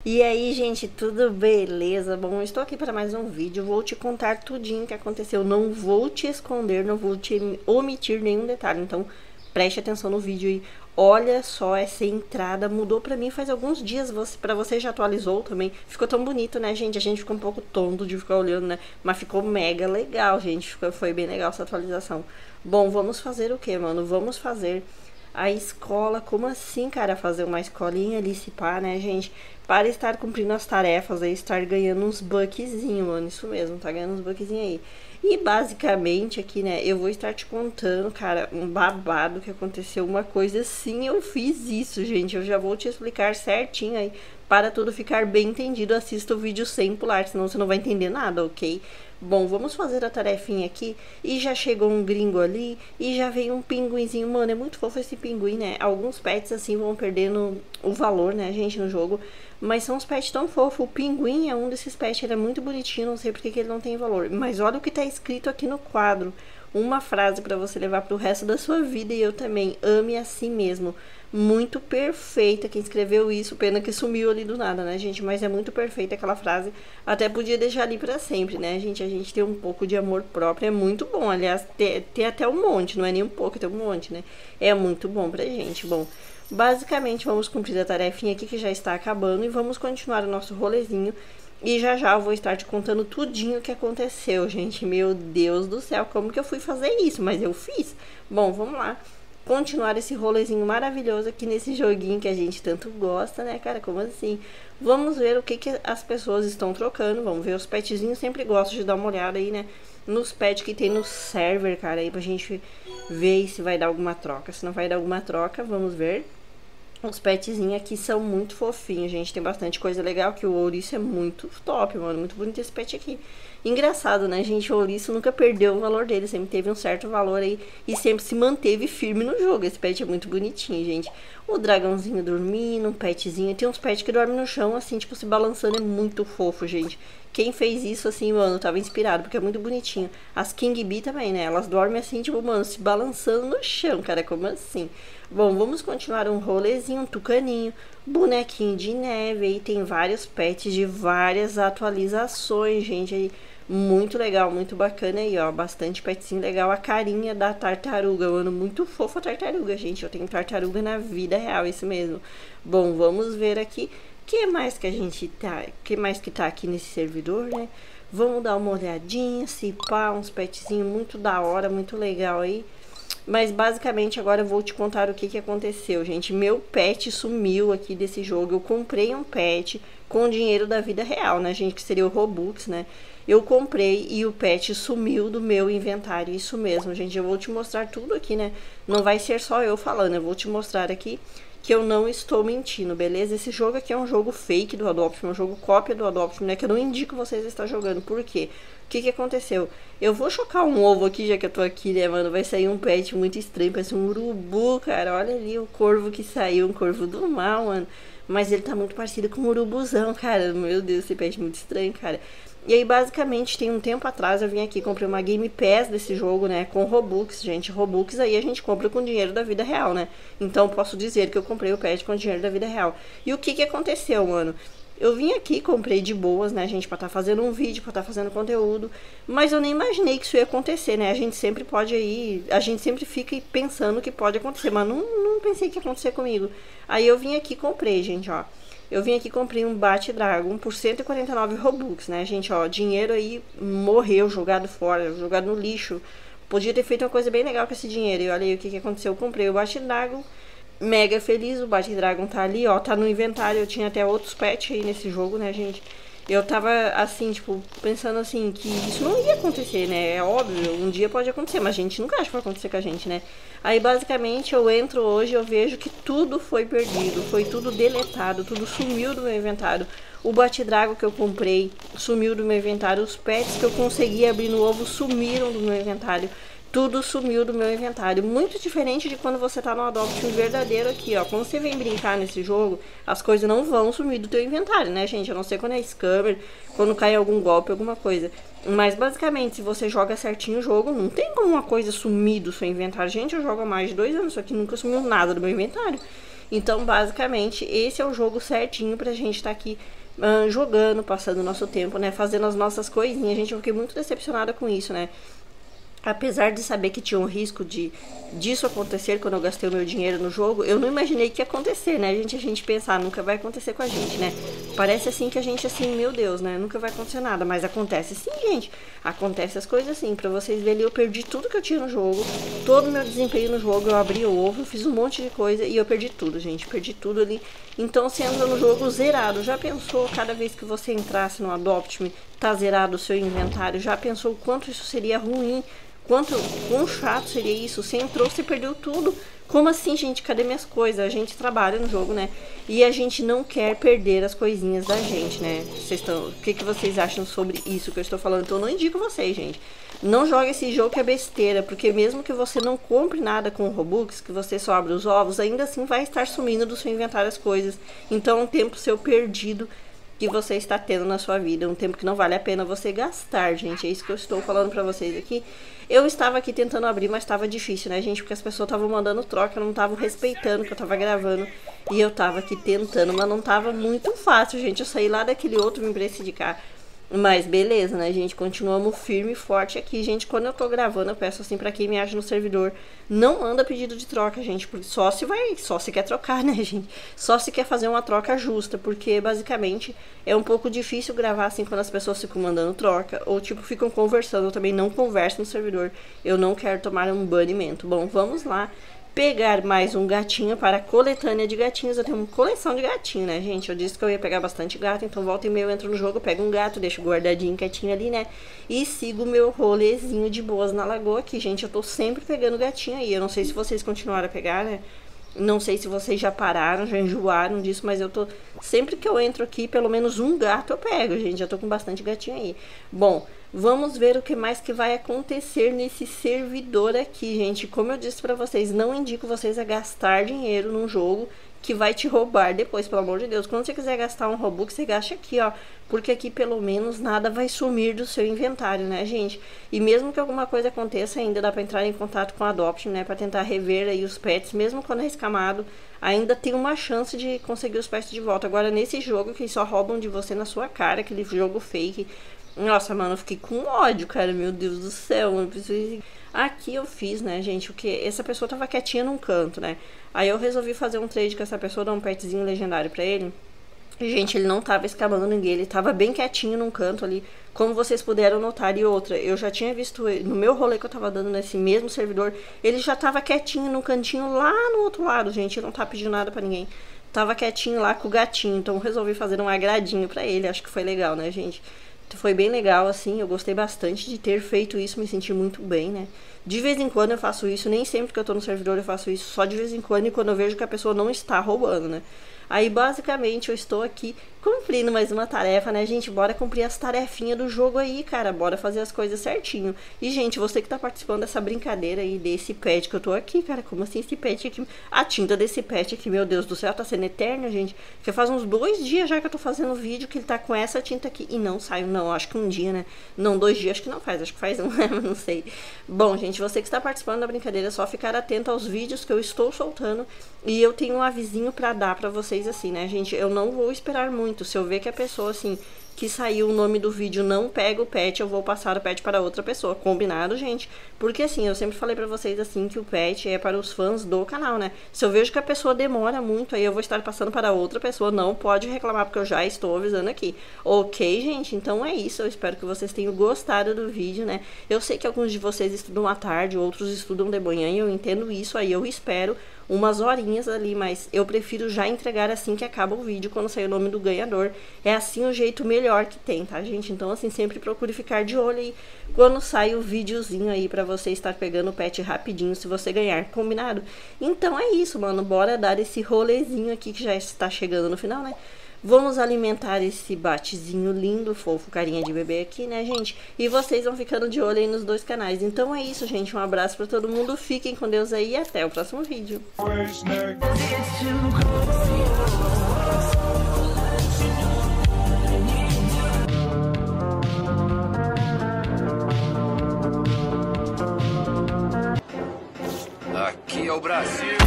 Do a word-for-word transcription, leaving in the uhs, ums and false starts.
E aí, gente, tudo beleza? Bom, eu estou aqui para mais um vídeo. Vou te contar tudinho que aconteceu. Não vou te esconder, não vou te omitir nenhum detalhe. Então, preste atenção no vídeo e olha só essa entrada. Mudou para mim faz alguns dias. Você, para você já atualizou também. Ficou tão bonito, né, gente? A gente ficou um pouco tonto de ficar olhando, né? Mas ficou mega legal, gente. Ficou, foi bem legal essa atualização. Bom, vamos fazer o que, mano? Vamos fazer a escola. Como assim, cara? Fazer uma escolinha ali, se pá, né, gente? Para estar cumprindo as tarefas aí, estar ganhando uns buckzinhos, mano. Isso mesmo, tá ganhando uns buckzinhos aí. E basicamente aqui, né, eu vou estar te contando, cara, um babado que aconteceu. Uma coisa assim, eu fiz isso, gente. Eu já vou te explicar certinho aí. Para tudo ficar bem entendido, assista o vídeo sem pular, senão você não vai entender nada, ok? Bom, vamos fazer a tarefinha aqui. E já chegou um gringo ali. E já veio um pinguinzinho. Mano, é muito fofo esse pinguim, né? Alguns pets assim vão perdendo o valor, né, gente, no jogo. Mas são uns pets tão fofos. O pinguim é um desses pets. Ele é muito bonitinho. Não sei porque que ele não tem valor. Mas olha o que tá escrito aqui no quadro. Uma frase para você levar pro resto da sua vida. E eu também. Ame a si mesmo. Muito perfeita quem escreveu isso. Pena que sumiu ali do nada, né, gente? Mas é muito perfeita aquela frase. Até podia deixar ali pra sempre, né, gente? A gente ter um pouco de amor próprio é muito bom. Aliás, ter, ter até um monte, não é nem um pouco, tem um monte, né? É muito bom pra gente. Bom, basicamente vamos cumprir a tarefinha aqui que já está acabando e vamos continuar o nosso rolezinho. E já já eu vou estar te contando tudinho o que aconteceu, gente. Meu Deus do céu, como que eu fui fazer isso? Mas eu fiz. Bom, vamos lá continuar esse rolezinho maravilhoso aqui nesse joguinho que a gente tanto gosta, né, cara? Como assim? Vamos ver o que, que as pessoas estão trocando. Vamos ver os petzinhos. Sempre gosto de dar uma olhada aí, né? Nos pets que tem no server, cara, aí pra gente ver se vai dar alguma troca. Se não vai dar alguma troca, vamos ver. Os petzinhos aqui são muito fofinhos, gente. Tem bastante coisa legal, que o ouriço é muito top, mano. Muito bonito esse pet aqui. Engraçado, né, gente? O ouriço nunca perdeu o valor dele. Sempre teve um certo valor aí. E sempre se manteve firme no jogo. Esse pet é muito bonitinho, gente. O dragãozinho dormindo, um petzinho. Tem uns pets que dormem no chão, assim, tipo, se balançando. É muito fofo, gente. Quem fez isso, assim, mano, tava inspirado, porque é muito bonitinho. As King Bee também, né? Elas dormem assim, tipo, mano, se balançando no chão, cara. Como assim? Bom, vamos continuar um rolezinho, um tucaninho, bonequinho de neve. Aí tem vários pets de várias atualizações, gente. Aí, muito legal, muito bacana aí, ó. Bastante petzinho legal. A carinha da tartaruga, mano. Muito fofa a tartaruga, gente. Eu tenho tartaruga na vida real, isso mesmo. Bom, vamos ver aqui. Que mais que a gente tá, que mais que tá aqui nesse servidor, né? Vamos dar uma olhadinha, se pá, uns petzinhos muito da hora, muito legal aí. Mas basicamente agora eu vou te contar o que que aconteceu, gente. Meu pet sumiu aqui desse jogo. Eu comprei um pet com dinheiro da vida real, né, gente? Que seria o Robux, né? Eu comprei e o pet sumiu do meu inventário. Isso mesmo, gente. Eu vou te mostrar tudo aqui, né? Não vai ser só eu falando. Eu vou te mostrar aqui que eu não estou mentindo, beleza? Esse jogo aqui é um jogo fake do Adoption, um jogo cópia do Adoption, né? Que eu não indico vocês estar jogando. Por quê? O que que aconteceu? Eu vou chocar um ovo aqui, já que eu tô aqui, né, mano? Vai sair um pet muito estranho, parece um urubu, cara. Olha ali o corvo que saiu, um corvo do mal, mano. Mas ele tá muito parecido com um urubuzão, cara. Meu Deus, esse pet é muito estranho, cara. E aí, basicamente, tem um tempo atrás eu vim aqui, comprei uma Game Pass desse jogo, né, com Robux, gente. Robux aí a gente compra com dinheiro da vida real, né? Então, posso dizer que eu comprei o pet com dinheiro da vida real. E o que que aconteceu, mano? Eu vim aqui, comprei de boas, né, gente, pra estar tá fazendo um vídeo, pra estar tá fazendo conteúdo. Mas eu nem imaginei que isso ia acontecer, né? A gente sempre pode aí, a gente sempre fica pensando que pode acontecer, mas não, não pensei que ia acontecer comigo. Aí eu vim aqui e comprei, gente, ó. Eu vim aqui e comprei um Bat Dragon por cento e quarenta e nove Robux, né, gente, ó. Dinheiro aí morreu, jogado fora, jogado no lixo. Podia ter feito uma coisa bem legal com esse dinheiro. E olha aí o que que aconteceu. Eu comprei o Bat Dragon, mega feliz. O Bat Dragon tá ali, ó, tá no inventário. Eu tinha até outros pets aí nesse jogo, né, gente. Eu tava assim, tipo, pensando assim, que isso não ia acontecer, né? É óbvio, um dia pode acontecer, mas a gente nunca acha que vai acontecer com a gente, né? Aí basicamente eu entro hoje, eu vejo que tudo foi perdido, foi tudo deletado, tudo sumiu do meu inventário. O Bat-Drago que eu comprei sumiu do meu inventário, os pets que eu consegui abrir no ovo sumiram do meu inventário. Tudo sumiu do meu inventário. Muito diferente de quando você tá no Adoption verdadeiro aqui, ó. Quando você vem brincar nesse jogo, as coisas não vão sumir do teu inventário, né, gente? A não ser quando é scammer, quando cai algum golpe, alguma coisa. Mas, basicamente, se você joga certinho o jogo, não tem como uma coisa sumir do seu inventário. Gente, eu jogo há mais de dois anos, só que nunca sumiu nada do meu inventário. Então, basicamente, esse é o jogo certinho pra gente estar tá aqui uh, jogando, passando o nosso tempo, né? Fazendo as nossas coisinhas. Gente, eu fiquei muito decepcionada com isso, né? Apesar de saber que tinha um risco de disso acontecer quando eu gastei o meu dinheiro no jogo, eu não imaginei que ia acontecer, né? A gente, a gente pensar, nunca vai acontecer com a gente, né? Parece assim que a gente, assim, meu Deus, né? Nunca vai acontecer nada, mas acontece sim, gente. Acontece as coisas assim, pra vocês verem, eu perdi tudo que eu tinha no jogo, todo o meu desempenho no jogo, eu abri o ovo, eu fiz um monte de coisa e eu perdi tudo, gente. Perdi tudo ali. Então você entra no jogo zerado. Já pensou, cada vez que você entrasse no Adopt Me, tá zerado o seu inventário? Já pensou o quanto isso seria ruim? Quanto, quão chato seria isso? Você entrou, você perdeu tudo. Como assim, gente? Cadê minhas coisas? A gente trabalha no jogo, né? E a gente não quer perder as coisinhas da gente, né? Vocês estão... O que, que vocês acham sobre isso que eu estou falando? Então eu não indico vocês, gente. Não jogue esse jogo que é besteira, porque mesmo que você não compre nada com Robux, que você só abre os ovos, ainda assim vai estar sumindo do seu inventário as coisas. Então é um tempo seu perdido que você está tendo na sua vida, um tempo que não vale a pena você gastar, gente. É isso que eu estou falando pra vocês aqui. Eu estava aqui tentando abrir, mas estava difícil, né, gente? Porque as pessoas estavam mandando troca, não estavam respeitando que eu estava gravando. E eu estava aqui tentando, mas não estava muito fácil, gente. Eu saí lá daquele outro, vim pra esse de cá. Mas beleza, né, gente? Continuamos firme e forte aqui. Gente, quando eu tô gravando, eu peço assim pra quem me acha no servidor, não manda pedido de troca, gente. Porque só se vai, só se quer trocar, né, gente? Só se quer fazer uma troca justa. Porque, basicamente, é um pouco difícil gravar assim quando as pessoas ficam mandando troca. Ou, tipo, ficam conversando. Eu também não converso no servidor. Eu não quero tomar um banimento. Bom, vamos lá. Pegar mais um gatinho para a coletânea de gatinhos. Eu tenho uma coleção de gatinho, né, gente? Eu disse que eu ia pegar bastante gato, então volta e meia eu entro no jogo, pego um gato, deixo guardadinho, quietinho ali, né? E sigo o meu rolezinho de boas na lagoa aqui, gente. Eu tô sempre pegando gatinho aí. Eu não sei se vocês continuaram a pegar, né? Não sei se vocês já pararam, já enjoaram disso, mas eu tô... Sempre que eu entro aqui, pelo menos um gato eu pego, gente. Já tô com bastante gatinho aí. Bom, vamos ver o que mais que vai acontecer nesse servidor aqui, gente. Como eu disse pra vocês, não indico vocês a gastar dinheiro num jogo que vai te roubar depois, pelo amor de Deus. Quando você quiser gastar um Robux, você gasta aqui, ó. Porque aqui, pelo menos, nada vai sumir do seu inventário, né, gente? E mesmo que alguma coisa aconteça, ainda dá pra entrar em contato com a Adopt, né? Pra tentar rever aí os pets, mesmo quando é escamado, ainda tem uma chance de conseguir os pets de volta. Agora, nesse jogo, que só roubam de você na sua cara, aquele jogo fake... Nossa, mano, eu fiquei com ódio, cara. Meu Deus do céu. Eu preciso... Aqui eu fiz, né, gente, o que? Essa pessoa tava quietinha num canto, né? Aí eu resolvi fazer um trade com essa pessoa, dar um petzinho legendário pra ele. E, gente, ele não tava escamando ninguém. Ele tava bem quietinho num canto ali, como vocês puderam notar. E outra, eu já tinha visto ele, no meu rolê que eu tava dando nesse mesmo servidor, ele já tava quietinho num cantinho lá no outro lado, gente. Ele não tá pedindo nada pra ninguém. Tava quietinho lá com o gatinho. Então eu resolvi fazer um agradinho pra ele. Acho que foi legal, né, gente? Foi bem legal, assim, eu gostei bastante de ter feito isso, me senti muito bem, né? De vez em quando eu faço isso, nem sempre que eu tô no servidor eu faço isso, só de vez em quando e quando eu vejo que a pessoa não está roubando, né? Aí, basicamente, eu estou aqui cumprindo mais uma tarefa, né, gente? Bora cumprir as tarefinhas do jogo aí, cara. Bora fazer as coisas certinho. E, gente, você que tá participando dessa brincadeira aí, desse pet que eu tô aqui, cara. Como assim esse pet aqui? A tinta desse pet aqui, meu Deus do céu, tá sendo eterna, gente. Porque faz uns dois dias já que eu tô fazendo vídeo que ele tá com essa tinta aqui. E não saiu, não. Acho que um dia, né? Não, dois dias, acho que não faz. Acho que faz um, não sei. Bom, gente, você que está participando da brincadeira, é só ficar atento aos vídeos que eu estou soltando. E eu tenho um avisinho pra dar pra vocês, assim, né, gente? Eu não vou esperar muito. Se eu ver que a pessoa, assim, que saiu o nome do vídeo não pega o pet, eu vou passar o pet para outra pessoa. Combinado, gente? Porque, assim, eu sempre falei pra vocês, assim, que o pet é para os fãs do canal, né? Se eu vejo que a pessoa demora muito, aí eu vou estar passando para outra pessoa. Não pode reclamar, porque eu já estou avisando aqui. Ok, gente? Então é isso. Eu espero que vocês tenham gostado do vídeo, né? Eu sei que alguns de vocês estudam à tarde, outros estudam de manhã, e eu entendo isso. Aí eu espero umas horinhas ali, mas eu prefiro já entregar assim que acaba o vídeo, quando sair o nome do ganhador. É assim o jeito melhor que tem, tá, gente? Então, assim, sempre procure ficar de olho aí quando sai o videozinho aí pra você estar pegando o pet rapidinho, se você ganhar, combinado? Então é isso, mano, bora dar esse rolezinho aqui que já está chegando no final, né? Vamos alimentar esse batezinho lindo, fofo, carinha de bebê aqui, né, gente? E vocês vão ficando de olho aí nos dois canais. Então é isso, gente. Um abraço pra todo mundo. Fiquem com Deus aí e até o próximo vídeo. Aqui é o Brasil.